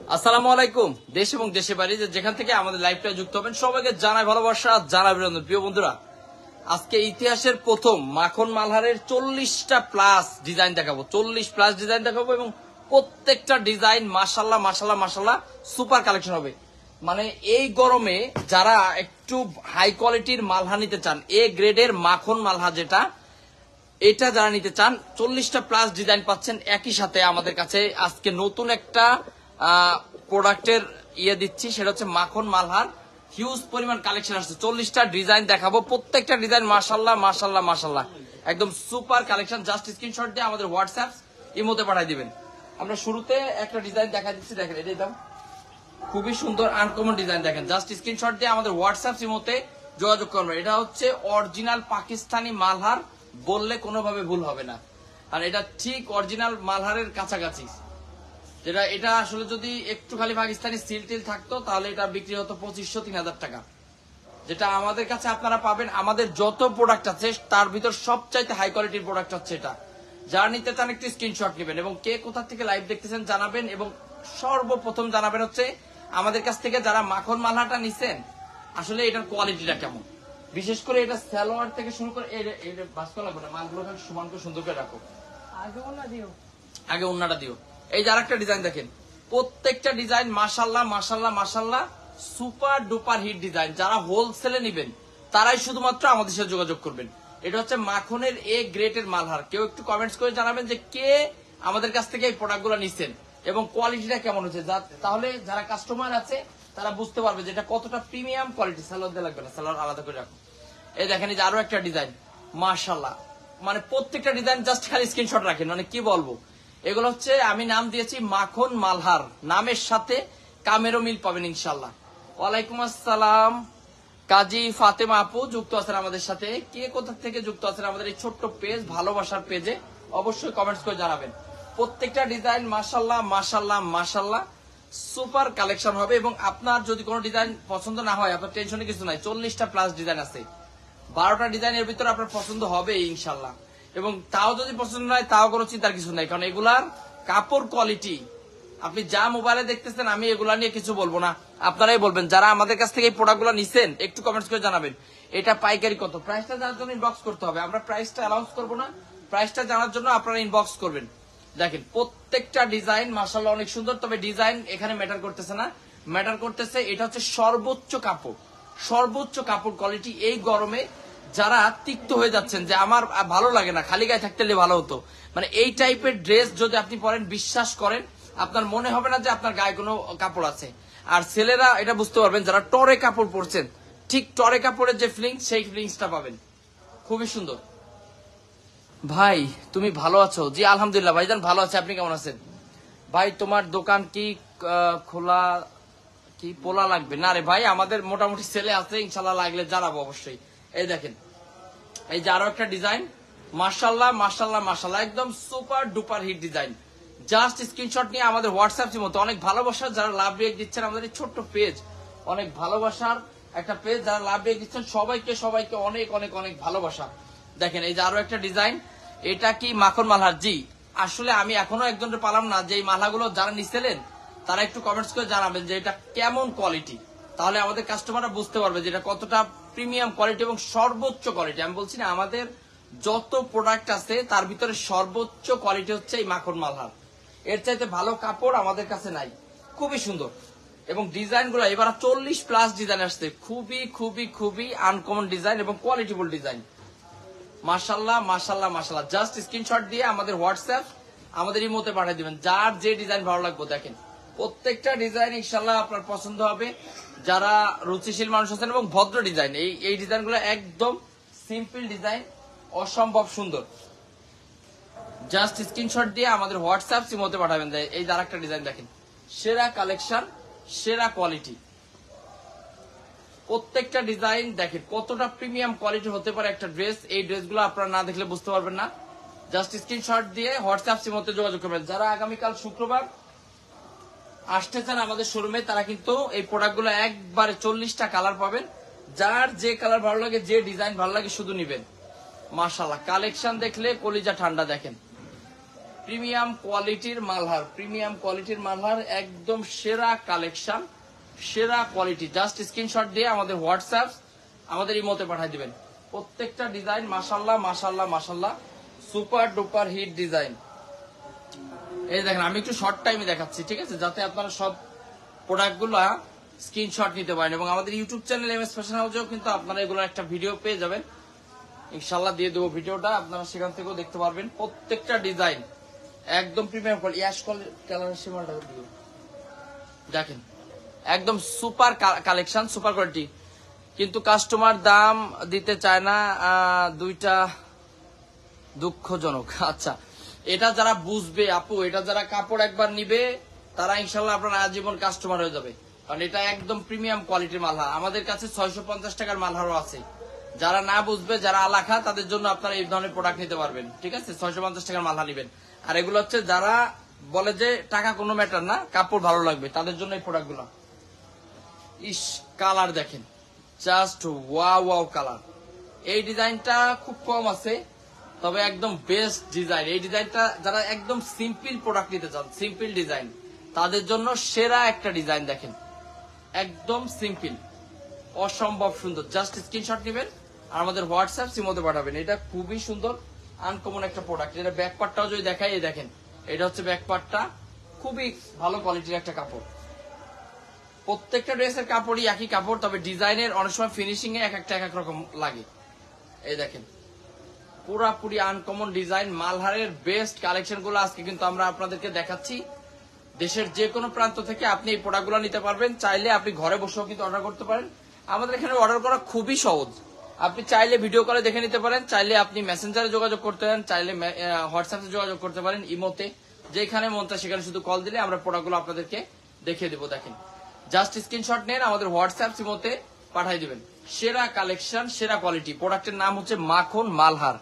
আসসালামু আলাইকুম। দেশ এবং দেশের বাইরে যেখান থেকে আমাদের লাইভটা যুক্ত হবেন সবাইকে জানাই ভালোবাসা, জানাই অভিনন্দন। প্রিয় বন্ধুরা, আজকে ইতিহাসের প্রথম মাখন মালহারের 40টা প্লাস ডিজাইন দেখাবো, 40 প্লাস ডিজাইন দেখাবো এবং প্রত্যেকটা ডিজাইন মাশাল্লাহ মাশাল্লাহ মাশাল্লাহ সুপার কালেকশন হবে। মানে এই গরমে যারা একটু হাই কোয়ালিটির মালহা নিতে চান, এ গ্রেডের মাখন মালহা যেটা, এটা যারা নিতে চান 40টা প্লাস ডিজাইন পাচ্ছেন একই সাথে। আমাদের কাছে আজকে নতুন একটা প্রোডাক্টের দিচ্ছি, সেটা হচ্ছে মাখন মালহার হিউজ পরিমাণ কালেকশন আসছে। 40টা ডিজাইন দেখাবো, প্রত্যেকটা ডিজাইন মাশাল্লাহ মাশাল্লাহ মাশাল্লাহ একদম সুপার কালেকশন। জাস্ট স্ক্রিনশট দিয়ে আমাদের হোয়াটসঅ্যাপ ইমোতে পাঠিয়ে দিবেন। আমরা শুরুতে একটা ডিজাইন দেখা দিচ্ছি, দেখেন এটাই দাম খুবই সুন্দর আনকমন ডিজাইন। দেখেন জাস্ট স্ক্রিনশট দিয়ে আমাদের হোয়াটসঅ্যাপ ইমোতে যোগাযোগ করবেন। এটা হচ্ছে অরিজিনাল পাকিস্তানি মালহার, বললে কোনোভাবে ভুল হবে না, আর এটা ঠিক অরিজিনাল মালহারের কাছাকাছি। যেটা এটা আসলে যদি একটু খালি পাকিস্তানি সিল টিল থাকতো তাহলে এটা বিক্রি হতো 2500-3000 টাকা। যেটা আমাদের কাছে আপনারা পাবেন, আমাদের যত প্রোডাক্ট আছে তার ভিতর সবচাইতে হাই কোয়ালিটির প্রোডাক্ট হচ্ছে এটা। যারা নিতে চান একটু স্ক্রিনশট নেবেন এবং কে কোথা থেকে লাইভ দেখতেছেন জানাবেন। এবং সর্বপ্রথম জানাবেন হচ্ছে আমাদের কাছ থেকে যারা মাখন মালহাটা নিছেন আসলে এটার কোয়ালিটিটা কেমন। বিশেষ করে এটা সালোয়ার থেকে শুরু করে বাস করা লাগবে না, মালগুলো সমান করে সুন্দর করে রাখো, আগে ওন্নাটা দিও। এই যে আরেকটা ডিজাইন দেখেন, প্রত্যেকটা ডিজাইন মাশাল্লাহ মাশাল্লাহ মাশাল্লাহ সুপার ডুপার হিট ডিজাইন। যারা হোলসেলে নিবেন তারাই শুধুমাত্র আমাদের সাথে যোগাযোগ করবেন। এটা হচ্ছে মাখনের এ গ্রেটের মালহার। কেউ একটু কমেন্টস করে জানাবেন যে কে আমাদের কাছ থেকে এই প্রোডাক্টগুলো নিচ্ছেন এবং কোয়ালিটিটা কেমন হচ্ছে, তাহলে যারা কাস্টমার আছে তারা বুঝতে পারবে যে এটা কতটা প্রিমিয়াম কোয়ালিটি। সালোয়ার দিয়ে লাগবে না, সালোয়ার আলাদা করে রাখো। এই দেখেন এই যে আরো একটা ডিজাইন মাশাল্লাহ, মানে প্রত্যেকটা ডিজাইন জাস্ট খালি স্ক্রিনশট রাখেন, মানে কি বলবো। এগুলো হচ্ছে আমি নাম দিয়েছি মাখন মালহার, নামের সাথে কামেরও মিল পাবেন ইনশাল্লাহ। ওয়ালাইকুম আসসালাম, কাজী ফাতেমা আপু যুক্ত আছেন আমাদের সাথে। কে কোথা থেকে যুক্ত আছেন আমাদের এই ছোট্ট পেজ ভালোবাসার পেজে অবশ্যই কমেন্টস করে জানাবেন। প্রত্যেকটা ডিজাইন মাশাল্লাহ মাশাল্লাহ মাশাল্লাহ সুপার কালেকশন হবে। এবং আপনার যদি কোনো ডিজাইন পছন্দ না হয় আপনার টেনশনে কিছু নাই, 40টা প্লাস ডিজাইন আছে, 12টা ডিজাইনের ভিতরে আপনার পছন্দ হবে ইনশাল্লাহ। এবং তাও যদি পছন্দ হয় তাও কোনো চিন্তার কিছু নাই, কারণ এগুলার কাপড় কোয়ালিটি আপনি যা মোবাইলে দেখতেছেন, আমি এগুলা নিয়ে কিছু বলবো না, আপনারাই বলবেন। যারা আমাদের কাছ থেকে এই প্রোডাক্টগুলো নিছেন একটু কমেন্টস করে জানাবেন এটা পাইকারি কত। প্রাইসটা জানার জন্য ইনবক্স করতে হবে, আমরা প্রাইসটা অ্যানাউন্স করবো না, প্রাইসটা জানার জন্য আপনারা ইনবক্স করবেন। দেখেন প্রত্যেকটা ডিজাইন মাশাআল্লাহ অনেক সুন্দর, তবে ডিজাইন এখানে ম্যাটার করতেছে না, ম্যাটার করতেছে এটা হচ্ছে সর্বোচ্চ কাপড়, সর্বোচ্চ কাপড় কোয়ালিটি। এই গরমে যারা তিক্ত হয়ে যাচ্ছেন যে আমার ভালো লাগে না, খালি গায়ে থাকতে ভালো হতো, মানে এই টাইপের ড্রেস যদি আপনি পরেন বিশ্বাস করেন আপনার মনে হবে না যে আপনার গায়ে কোনো কাপড় আছে। আর ছেলেরা এটা বুঝতে পারবেন যারা টরে কাপড় পরছেন, ঠিক টরে কাপড়ের যে ফিলিংস সেই ফিলিংসটা পাবেন। খুবই সুন্দর। ভাই তুমি ভালো আছো? জি আলহামদুলিল্লাহ ভাইজান ভালো আছে, আপনি কেমন আছেন? ভাই তোমার দোকান কি খোলা, কি পোলা লাগবে? না রে ভাই, আমাদের মোটামুটি ছেলে আছে, ইনশাল্লাহ লাগলে জানাবো অবশ্যই। এই দেখেন এই যে আরো একটা ডিজাইন মাশাল্লাহ মাশাল্লাহ মাশাল্লাহ একদম super duper hit design. Just screenshot নিয়ে আমাদের হোয়াটসঅ্যাপ মতো অনেক ভালোবাসার যারা লাভ রিয়েক্ট দিচ্ছেন, আমাদের এই ছোট্ট পেজ অনেক ভালোবাসার একটা পেজ, যারা লাভ রিয়েক্ট দিচ্ছেন সবাইকে সবাইকে অনেক অনেক অনেক ভালোবাসা। দেখেন এই যে আরো একটা ডিজাইন, এটা কি মাখন মালহার? জি আসলে আমি এখনো একজনের পালাম না যে এই মালাগুলো যারা নিছিলেন তারা একটু কমেন্টস করে জানাবেন যে এটা কেমন কোয়ালিটি, তাহলে আমাদের কাস্টমাররা বুঝতে পারবে যে এটা কতটা প্রিমিয়াম কোয়ালিটি এবং সর্বোচ্চ কোয়ালিটি। আমি বলছি না, আমাদের যত প্রোডাক্ট আছে তার ভিতরে সর্বোচ্চ কোয়ালিটি হচ্ছে এই মাখন মালহার, এর চাইতে ভালো কাপড় আমাদের কাছে নাই। খুবই সুন্দর এবং ডিজাইন গুলো এবার 40 প্লাস ডিজাইন আসছে, খুবই খুবই খুবই আনকমন ডিজাইন এবং কোয়ালিটিফুল ডিজাইন। মাশাল্লাহ মাশাল্লাহ মাশাল্লাহ। জাস্ট স্ক্রিনশট দিয়ে আমাদের হোয়াটসঅ্যাপ আমাদের ইমোতে পাঠিয়ে দিবেন, যার যে ডিজাইন ভালো লাগবে। দেখেন প্রত্যেকটা ডিজাইন ইনশাল্লাহ আপনার পছন্দ হবে, যারা রুচিশীল মানুষ আছেন এবং ভদ্র ডিজাইন। এই ডিজাইনগুলো একদম সিম্পল ডিজাইন, অসম্ভব সুন্দর। জাস্ট স্ক্রিনশট দিয়ে আমাদের হোয়াটসঅ্যাপ ইমোতে পাঠাবেন। এই যে আরেকটা ডিজাইন দেখেন, সেরা কালেকশন সেরা কোয়ালিটি। প্রত্যেকটা ডিজাইন দেখেন কতটা প্রিমিয়াম কোয়ালিটি হতে পারে একটা ড্রেস। এই ড্রেসগুলো আপনারা না দেখলে বুঝতে পারবেন না। জাস্ট স্ক্রিনশট দিয়ে হোয়াটসঅ্যাপ মধ্যে যোগাযোগ করবেন। যারা আগামীকাল শুক্রবার আসতে চান আমাদের শোরুমে তারা কিন্তু এই প্রোডাক্টগুলো একবারে 40টা কালার পাবেন, যার যে কালার ভালো লাগে যে ডিজাইন ভালো লাগে শুধু নিবেন। মাশাআল্লাহ কালেকশন দেখলে কলিজা ঠান্ডা। দেখেন প্রিমিয়াম কোয়ালিটির মালহার, প্রিমিয়াম কোয়ালিটির মালহার, একদম সেরা কালেকশন, সেরা কোয়ালিটি। জাস্ট স্ক্রিনশট দিয়ে আমাদের হোয়াটসঅ্যাপ, আমাদের ইমোতে পাঠিয়ে দিবেন। প্রত্যেকটা ডিজাইন মাশাল্লাহ মাশাল্লাহ মাশাল্লাহ, সুপার ডুপার হিট ডিজাইন। এই দেখেন, আমি একটু শর্ট টাইমে দেখাচ্ছি, ঠিক আছে, যাতে আপনারা সব প্রোডাক্টগুলো স্ক্রিনশট নিতে পারেন। এবং আমাদের ইউটিউব চ্যানেল এমএস ফ্যাশন হাউসেও কিন্তু আপনারা এগুলোর একটা ভিডিও পেয়ে যাবেন, ইনশাল্লাহ দিয়ে দেবো ভিডিওটা, আপনারা সেখান থেকেও দেখতে পারবেন। প্রত্যেকটা ডিজাইন একদম প্রিমিয়াম কোয়ালিটি। অ্যাশ কালারের সীমাটা দেখেন, একদম সুপার কালেকশন, সুপার কোয়ালিটি। কিন্তু কাস্টমার দাম দিতে চায় না, দুইটা দুঃখজনক। আচ্ছা, এটা যারা বুঝবে আপু, এটা যারা কাপড় একবার নিবে তারা ইনশাল্লাহ আপনার আজীবন কাস্টমার হয়ে যাবে, কারণ এটা একদম প্রিমিয়াম কোয়ালিটির মালহার। আমাদের কাছে 650 টাকার মালহারও আছে। যারা না বুঝবে, যারা আলাখা, তাদের জন্য আপনারা এই ধরনের প্রোডাক্ট নিতে পারবেন, ঠিক আছে, 650 টাকার মালহার নিবেন। আর এগুলো হচ্ছে যারা বলে যে টাকা কোনো ম্যাটার না, কাপড় ভালো লাগবে, তাদের জন্য এই প্রোডাক্টগুলো। ইস, কালার দেখেন, জাস্ট ওয়াও ওয়াও কালার। এই ডিজাইনটা খুব কম আছে, তবে একদম বেস্ট ডিজাইন। এই ডিজাইনটা যারা একদম সিম্পল প্রোডাক্ট নিতে চান, সিম্পল ডিজাইন, তাদের জন্য সেরা একটা ডিজাইন। দেখেন, একদম সিম্পল, অসম্ভব সুন্দর। জাস্ট স্ক্রিনশট নেবেন আর আমাদের হোয়াটসঅ্যাপ সিমোতে পাঠাবেন। এটা খুবই সুন্দর, আনকমন একটা প্রোডাক্ট। এটা ব্যাক পার্টটাও যদি দেখাই, এই দেখেন, এটা হচ্ছে ব্যাক পার্টটা, খুবই ভালো কোয়ালিটির একটা কাপড়। প্রত্যেকটা ড্রেসের কাপড়ই একই কাপড়, তবে ডিজাইনের অনেক সময় ফিনিশিং এ এক একটা এক এক রকম লাগে। এই দেখেন, পুরাপুরি আনকমন ডিজাইন। মালহারের বেস্ট কালেকশন গুলো আজকে কিন্তু আমরা আপনাদেরকে দেখাচ্ছি। দেশের যে কোনো প্রান্ত থেকে আপনি এই প্রোডাক্টগুলো নিতে পারবেন। চাইলে আপনি ঘরে বসেও কিন্তু অর্ডার করতে পারেন। আমাদের এখানে অর্ডার করা খুবই সহজ। আপনি চাইলে ভিডিও কলে দেখে নিতে পারেন, চাইলে আপনি মেসেঞ্জারে যোগাযোগ করতে পারেন, চাইলে হোয়াটসঅ্যাপে যোগাযোগ করতে পারেন, ইমোতে, যেখানে মন চায় সেখানে শুধু কল দিলে আমরা প্রোডাক্টগুলো আপনাদেরকে দেখিয়ে দেবো। দেখেন, জাস্ট স্ক্রিনশট নেন, আমাদের হোয়াটসঅ্যাপ ইমোতে পাঠিয়ে দিবেন। সেরা কালেকশন, সেরা কোয়ালিটি। প্রোডাক্টের নাম হচ্ছে মাখন মালহার,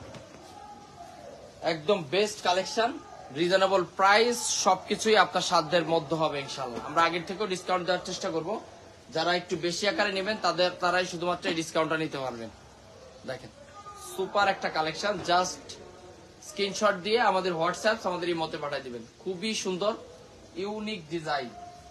একদম বেস্ট কালেকশন, রিজনেবল প্রাইস, সবকিছুই আপনার সাধ্যের মধ্যে হবে ইনশাল্লাহ। আমরা আগের থেকেও ডিসকাউন্ট দেওয়ার চেষ্টা করব। যারা একটু বেশি আকারে নেবেন তারাই শুধুমাত্র এই ডিসকাউন্টটা নিতে পারবেন। দেখেন, সুপার একটা কালেকশন। জাস্ট স্ক্রিনশট দিয়ে আমাদের হোয়াটসঅ্যাপ, আমাদের এই মতে পাঠিয়ে দিবেন। খুবই সুন্দর, ইউনিক ডিজাইন।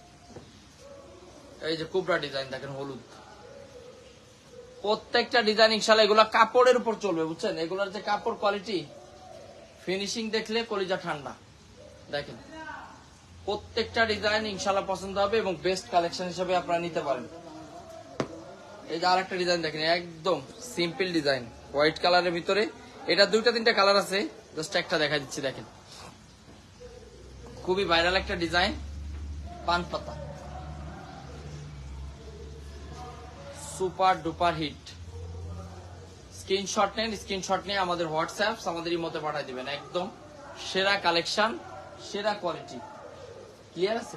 এই যে কুবরা ডিজাইন দেখেন, হলুদ। প্রত্যেকটা ডিজাইন ইনশাল্লাহ এগুলা কাপড়ের উপর চলবে, বুঝছেন। এগুলার যে কাপড় কোয়ালিটি, ফিনিশিং দেখলে কলিজা ঠান্ডা। দেখেন, প্রত্যেকটা ডিজাইন ইনশাল্লাহ পছন্দ হবে এবং বেস্ট কালেকশন হিসেবে আপনারা নিতে পারেন। এই যে আরেকটা ডিজাইন দেখেন, একদম সিম্পল ডিজাইন, হোয়াইট কালারের ভিতরে। এটা দুইটা তিনটা কালার আছে, জাস্ট একটা দেখা দিচ্ছি। দেখেন, খুবই ভাইরাল একটা ডিজাইন, পান পাতা, সুপার ডুপার হিট। স্ক্রিনশট নেন, স্ক্রিনশট নিয়ে আমাদের হোয়াটসঅ্যাপ, আমাদের ইমোতে পাঠিয়ে দিবেন। একদম সেরা কালেকশন, সেরা কোয়ালিটি। ক্লিয়ার আছে?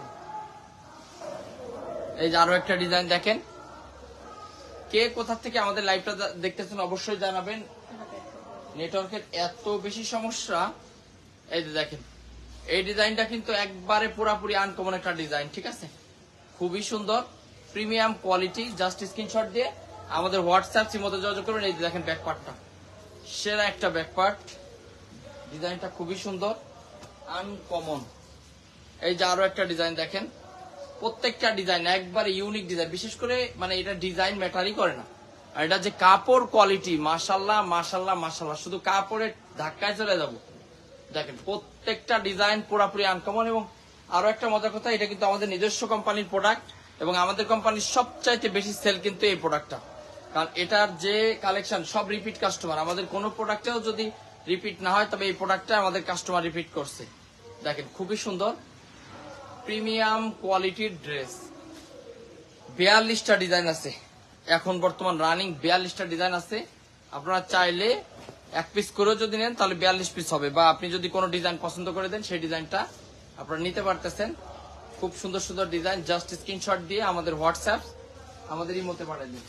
এই যে আরো একটা ডিজাইন দেখেন। কে কোথা থেকে আমাদের লাইভটা দেখতেছেন অবশ্যই জানাবেন। নেটওয়ার্কের এত বেশি সমস্যা। এই যে দেখেন, এই ডিজাইনটা কিন্তু একবারে পুরাপুরি আনকমন একটা ডিজাইন, ঠিক আছে, খুবই সুন্দর, প্রিমিয়াম কোয়ালিটি। জাস্ট স্ক্রিনশট দিয়ে আমাদের হোয়াটসঅ্যাপ সিমতে যোগাযোগ করবেন। এই যে দেখেন ব্যাক পার্টটা, সেরা একটা ব্যাক পার্ট। ডিজাইনটা খুবই সুন্দর, আনকমন। এই যে আরো একটা ডিজাইন দেখেন, প্রত্যেকটা ডিজাইন একবারে ইউনিক ডিজাইন। বিশেষ করে মানে এটা ডিজাইন ম্যাটারই করে না, আর এটা যে কাপড় কোয়ালিটি, মাশাল্লাহ মাশাল্লাহ মাশাল্লাহ, শুধু কাপড়ের ধাক্কায় চলে যাব। দেখেন, প্রত্যেকটা ডিজাইন পুরাপুরি আনকমন। এবং আরো একটা মজার কথা, এটা কিন্তু আমাদের নিজস্ব কোম্পানির প্রোডাক্ট এবং আমাদের কোম্পানির সবচাইতে বেশি সেল কিন্তু এই প্রোডাক্টটা, কারণ এটার যে কালেকশন সব রিপিট কাস্টমার। আমাদের কোনো প্রোডাক্টেও যদি রিপিট না হয়, তবে এই প্রোডাক্টটা আমাদের কাস্টমার রিপিট করছে। দেখেন, খুবই সুন্দর, প্রিমিয়াম কোয়ালিটির ড্রেস। 42টা ডিজাইন আছে এখন বর্তমান রানিং, 42টা ডিজাইন আছে। আপনারা চাইলে এক পিস করেও যদি নেন তাহলে 42 পিস হবে, বা আপনি যদি কোনো ডিজাইন পছন্দ করে দেন সেই ডিজাইনটা আপনারা নিতে পারতেছেন। খুব সুন্দর সুন্দর ডিজাইন। জাস্ট স্ক্রিনশট দিয়ে আমাদের হোয়াটসঅ্যাপ, আমাদের ইমোতে পাঠিয়ে দিন।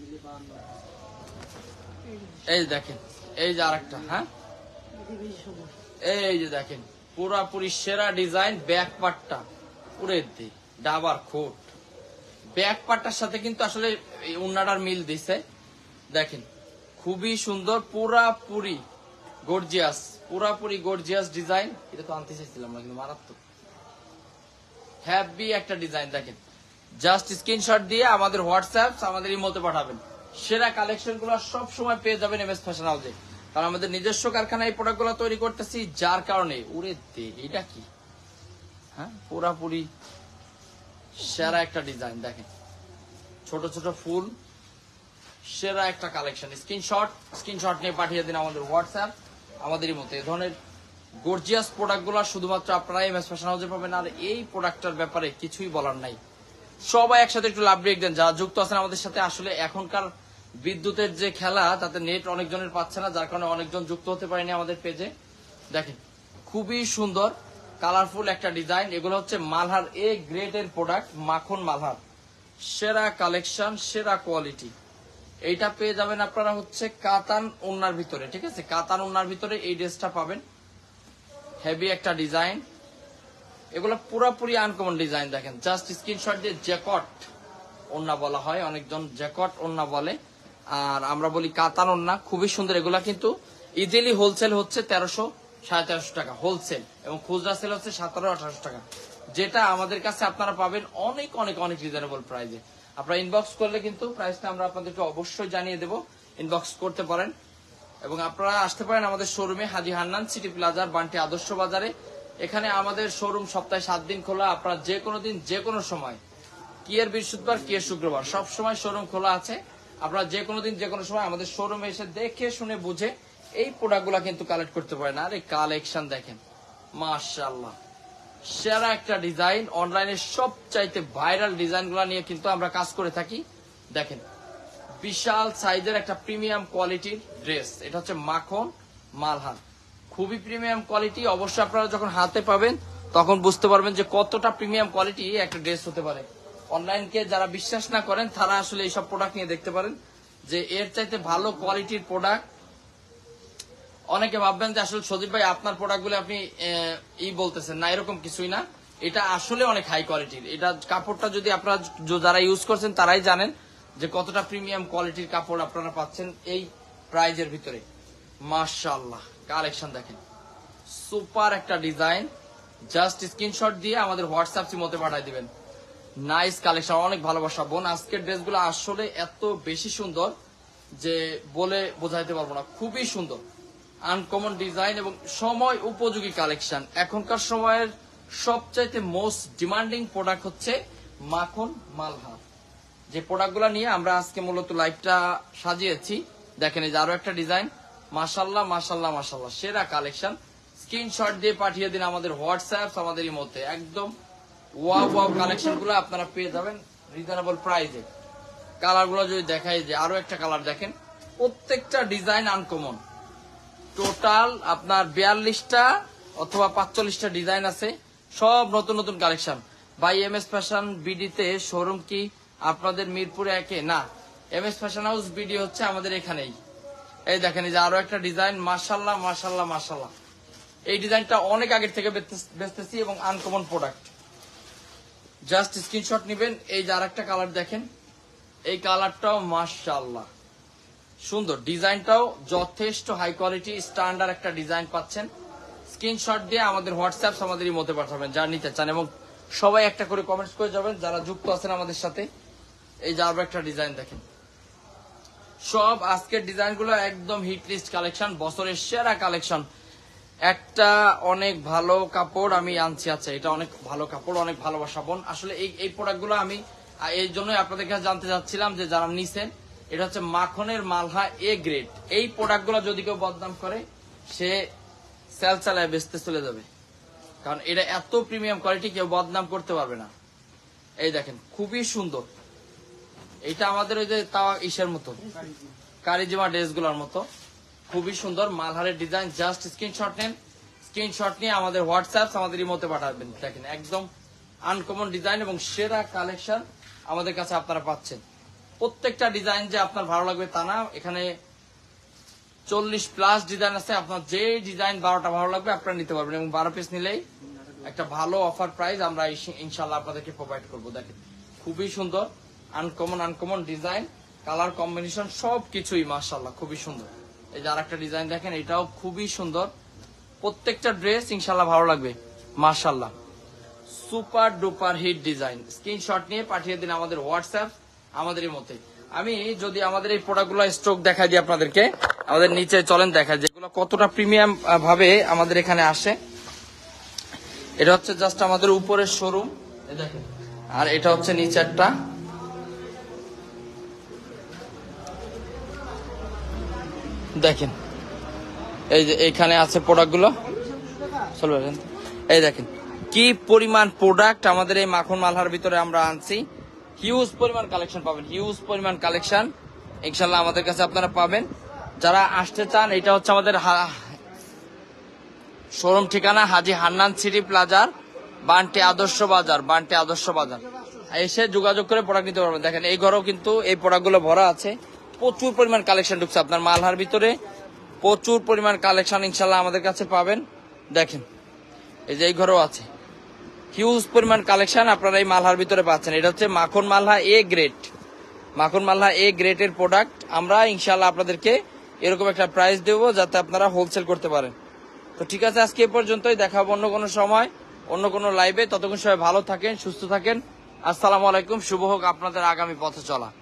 এই দেখেন, এই যে আরেকটা, হ্যাঁ, এই যে দেখেন, পুরাপুরি সেরা ডিজাইন। ব্যাক পার্টটা পুরে ডাবার খোট, ব্যাক পার্টটার সাথে কিন্তু আসলে উন্নাটার মিল দিছে। দেখেন, খুবই সুন্দর, পুরাপুরি গর্জিয়াস, পুরাপুরি গর্জিয়াস ডিজাইন। এটা তো আনতে চাইছিলাম না, কিন্তু মারাত্মক হ্যাভি একটা ডিজাইন। দেখেন, জাস্ট স্ক্রিনশট দিয়ে আমাদের হোয়াটসঅ্যাপ, আমাদের ইমোতে পাঠাবেন। সেরা কালেকশন গুলো সব সময় পেয়ে যাবেন এমএস ফ্যাশন হাউসে, কারণ আমাদের নিজস্ব কারখানায় এই প্রোডাক্ট গুলো তৈরি করতেছি, যার কারণে উড়ে দে। এটা কি, হ্যাঁ, পুরাপুরি সেরা একটা ডিজাইন। দেখেন, ছোট ছোট ফুল, সেরা একটা কালেকশন। স্ক্রিনশট নিয়ে পাঠিয়ে দিন আমাদের হোয়াটসঅ্যাপ, আমাদেরই মতো। এই ধরনের গর্জিয়াস প্রোডাক্ট গুলো শুধুমাত্র আপনারা এমএস ফ্যাশন হাউসে পাবেন। আর এই প্রোডাক্টটার ব্যাপারে কিছুই বলার নাই। সবাই একসাথে একটু লাভ ব্রেক দেন যারা যুক্ত আছেন আমাদের সাথে। আসলে এখনকার বিদ্যুতের যে খেলা, তাতে নেট অনেকজনের পাচ্ছে না, যার কারণে অনেকজন যুক্ত হতে পারেনি আমাদের পেজে। দেখেন, খুবই সুন্দর কালারফুল একটা ডিজাইন। এগুলো হচ্ছে মালহার এ গ্রেডের প্রোডাক্ট, মাখন মালহার, সেরা কালেকশন, সেরা কোয়ালিটি। এইটা পেয়ে যাবেন আপনারা হচ্ছে কাতান ওন্নার ভিতরে, ঠিক আছে? কাতান ওন্নার ভিতরে এই ড্রেসটা পাবেন। হেভি একটা ডিজাইন, এগুলো পুরোপুরি আনকমন ডিজাইন। দেখেন, জাস্ট স্ক্রিনশট দিয়ে জ্যাকট ওন্না বলা হয়, অনেকজন জ্যাকট ওন্না বলে, আর আমরা বলি কাতান ওন্না। খুবই সুন্দর। এগুলা কিন্তু ইজিলি হোলসেল হচ্ছে 1300 1350 টাকা হোলসেল, এবং খুচরা সেল হচ্ছে 1700-1800 টাকা, যেটা আমাদের কাছে আপনারা পাবেন অনেক অনেক অনেক রিজনেবল প্রাইসে। আপনারা ইনবক্স করলে কিন্তু প্রাইসটা আমরা আপনাদেরকে অবশ্যই জানিয়ে দেবো, ইনবক্স করতে পারেন। এবং আপনারা আসতে পারেন আমাদের শোরুমে, হাজী হান্নান সিটি প্লাজার, বান্টি আদর্শ বাজারে। এখানে আমাদের শোরুম সপ্তাহে 7 দিন খোলা। আপনারা যে কোনো দিন, যে কোনো সময়, কি এর বৃহস্পতিবার, কি এর শুক্রবার, সব সময় শোরুম খোলা আছে। আপনারা যে কোনো দিন, যে কোনো সময় আমাদের শোরুমে এসে দেখে শুনে বুঝে এই প্রোডাক্টগুলো কিন্তু কালেক্ট করতে পারেন। আর এই কালেকশন দেখেন, মাশাআল্লাহ, সেরা একটা ডিজাইন। অনলাইনে সবচাইতে ভাইরাল ডিজাইনগুলো নিয়ে কিন্তু আমরা কাজ করে থাকি। দেখেন, বিশাল সাইজের একটা প্রিমিয়াম কোয়ালিটির ড্রেস। এটা হচ্ছে মাখন মালহার, খুবই প্রিমিয়াম কোয়ালিটি। অবশ্যই আপনারা যখন হাতে পাবেন তখন বুঝতে পারবেন যে কতটা প্রিমিয়াম কোয়ালিটি একটা ড্রেস হতে পারে। অনলাইনকে যারা বিশ্বাস না করেন, তারা আসলে এইসব প্রোডাক্ট নিয়ে দেখতে পারেন যে এর চাইতে ভালো কোয়ালিটির প্রোডাক্ট। অনেকে ভাববেন যে আসলে সজীব ভাই আপনার প্রোডাক্টগুলো আপনি বলতেছেন না, এরকম কিছুই না। এটা আসলে অনেক হাই কোয়ালিটির। এটা কাপড়টা যদি আপনারা যারা ইউজ করছেন তারাই জানেন যে কতটা প্রিমিয়াম কোয়ালিটির কাপড় আপনারা পাচ্ছেন এই প্রাইজের ভিতরে। মাশাআল্লাহ, কালেকশন দেখেন, সুপার একটা ডিজাইন। জাস্ট স্ক্রিনশট দিয়ে আমাদের হোয়াটসঅ্যাপ সিমতে পাঠিয়ে দিবেন। নাইস কালেকশন, অনেক ভালোবাসা বোন। আজকের ড্রেসগুলো আসলে এত বেশি সুন্দর যে বলে বোঝাইতে পারবো না। খুবই সুন্দর, আনকমন ডিজাইন এবং সময় উপযোগী কালেকশন। এখনকার সময়ের সবচাইতে মোস্ট ডিমান্ডিং প্রোডাক্ট হচ্ছে মাখন মালহার, যে প্রোডাক্টগুলো নিয়ে আমরা আজকে মূলত লাইভটা সাজিয়েছি। দেখেন, এই যে আরো একটা ডিজাইন, মাশাআল্লাহ মাশাআল্লাহ মাশাআল্লাহ, সেরা কালেকশন। স্ক্রিনশট দিয়ে পাঠিয়ে দিন আমাদের হোয়াটসঅ্যাপ, আমাদের মধ্যে একদম ওয়াও ওয়াও কালেকশন গুলো আপনারা পেয়ে যাবেন রিজনেবল প্রাইসে। কালার গুলো যদি দেখাই, যে আরো একটা কালার দেখেন, প্রত্যেকটা ডিজাইন আনকমন। টোটাল আপনার 42টা অথবা 45টা ডিজাইন আছে, সব নতুন নতুন কালেকশন। বাই এমএস ফ্যাশন বিডিতে শোরুম কি আপনাদের মিরপুরে একে? না, এমএস ফ্যাশন হাউস বিডি হচ্ছে আমাদের এখানেই। এই দেখেন, এই যে আরো একটা ডিজাইন, মাশাআল্লাহ মাশাআল্লাহ মাশাআল্লাহ। এই ডিজাইনটা অনেক আগের থেকে বেচতেছি এবং আনকমন প্রোডাক্ট। জাস্ট স্ক্রিনশট নিবেন। এই যে আরেকটা কালার দেখেন, এই কালারটাও মাশাআল্লাহ সুন্দর, ডিজাইনটাও যথেষ্ট হাই কোয়ালিটি, স্ট্যান্ডার্ড একটা ডিজাইন পাচ্ছেন। স্ক্রিনশট দিয়ে আমাদের হোয়াটসঅ্যাপ, আমাদের মধ্যে পাঠাবেন যা নিতে চান, এবং সবাই একটা করে কমেন্টস করে যাবেন যারা যুক্ত আছেন আমাদের সাথে। এই যে আরো একটা ডিজাইন দেখেন, সব আজকের ডিজাইনগুলো একদম হিট লিস্ট কালেকশন, বছরের সেরা কালেকশন। একটা অনেক ভালো কাপড় আমি আনছি। আচ্ছা, এটা অনেক ভালো কাপড়, অনেক ভালোবাসা বোন। আসলে এই প্রোডাক্টগুলো আমি এই জন্যই আপনাদের কাছে জানতে চাচ্ছিলাম যে যারা নিছেন, এটা হচ্ছে মাখনের মালহা এ গ্রেড। এই প্রোডাক্টগুলো যদি কেউ বদনাম করে, সে সেল চালায় বেচতে চলে যাবে, কারণ এটা এত প্রিমিয়াম কোয়ালিটি, কেউ বদনাম করতে পারবে না। এই দেখেন, খুবই সুন্দর। এটা আমাদের ওই যে তাওয়া ইসের মতো, কারিজিমা ড্রেসগুলোর মতো, খুবই সুন্দর মালহারের ডিজাইন। জাস্ট স্ক্রিনশট নেন, স্ক্রিনশট নিয়ে আমাদের হোয়াটসঅ্যাপ, আমাদের ইমোতে পাঠাবেন। দেখেন, একদম আনকমন ডিজাইন এবং সেরা কালেকশন আমাদের কাছে আপনারা পাচ্ছেন। প্রত্যেকটা ডিজাইন যে আপনার ভালো লাগবে তা না, এখানে 40+ ডিজাইন আছে। আপনার যে ডিজাইন 12টা ভালো লাগবে আপনারা নিতে পারবেন, এবং 12 পিস নিলেই একটা ভালো অফার প্রাইস আমরা ইনশাল্লাহ আপনাদেরকে প্রোভাইড করবো। দেখেন, খুবই সুন্দর, আনকমন ডিজাইন, কালার কম্বিনেশন সবকিছুই মাশাআল্লাহ খুবই সুন্দর। এই যে আরেকটা ডিজাইন দেখেন, এটাও খুবই সুন্দর। প্রত্যেকটা ড্রেস ইনশাল্লাহ ভালো লাগবে, মাশাল্লাহ। Super duper hit design. Screenshot নিয়ে পাঠিয়ে দিন আমাদের হোয়াটসঅ্যাপ, আমাদের এই মতে। আমি যদি আমাদের এই প্রোডাক্টগুলো স্টক দেখাই দিই আপনাদেরকে, আমাদের নিচে চলেন দেখা, যেগুলো কতটা প্রিমিয়াম ভাবে আমাদের এখানে আসে। এটা হচ্ছে জাস্ট আমাদের উপরের শোরুম, দেখেন, আর এটা হচ্ছে নিচেরটা। দেখেন এই যে এখানে আছে প্রোডাক্টগুলো, এই দেখেন কি পরিমাণ প্রোডাক্ট আমাদের এই মাখন মালহার ভিতরে আমরা আনছি। হিউজ পরিমাণ কালেকশন পাবেন, হিউজ পরিমাণ কালেকশন ইনশাল্লাহ আমাদের কাছে আপনারা পাবেন। যারা আসতে চান, এটা হচ্ছে আমাদের শোরুম ঠিকানা হাজী হান্নান সিটি প্লাজার, বান্টি আদর্শ বাজার, বান্টি আদর্শ বাজার। এসে যোগাযোগ করে প্রোডাক্ট নিতে পারবেন। দেখেন এই ঘরেও কিন্তু এই প্রোডাক্টগুলো ভরা আছে, প্রচুর পরিমাণ কালেকশন ঢুকছে আপনার মালহার ভিতরে, প্রচুর পরিমাণ কালেকশন ইনশাল্লাহ আমাদের কাছে পাবেন। দেখেন এই যে এই ঘরেও আছে হিউজ পরিমাণ কালেকশন আপনারা এই মালহার ভিতরে পাচ্ছেন। এটা হচ্ছে মাখন মালহা এ গ্রেড, মাখন মালহা এ গ্রেডের প্রোডাক্ট। আমরা ইনশাল্লাহ আপনাদেরকে এরকম একটা প্রাইস দেবো যাতে আপনারা হোলসেল করতে পারেন। তো ঠিক আছে, আজকে এ পর্যন্তই, দেখা হবে অন্য কোনো সময় অন্য কোনো লাইভে। ততক্ষণ সবাই ভালো থাকেন, সুস্থ থাকেন। আসসালামু আলাইকুম। শুভ হোক আপনাদের আগামী পথে চলা।